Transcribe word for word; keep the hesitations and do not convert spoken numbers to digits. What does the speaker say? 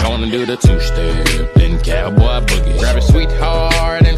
wanna do the two-step, then cowboy boogie. Grab a sweetheart and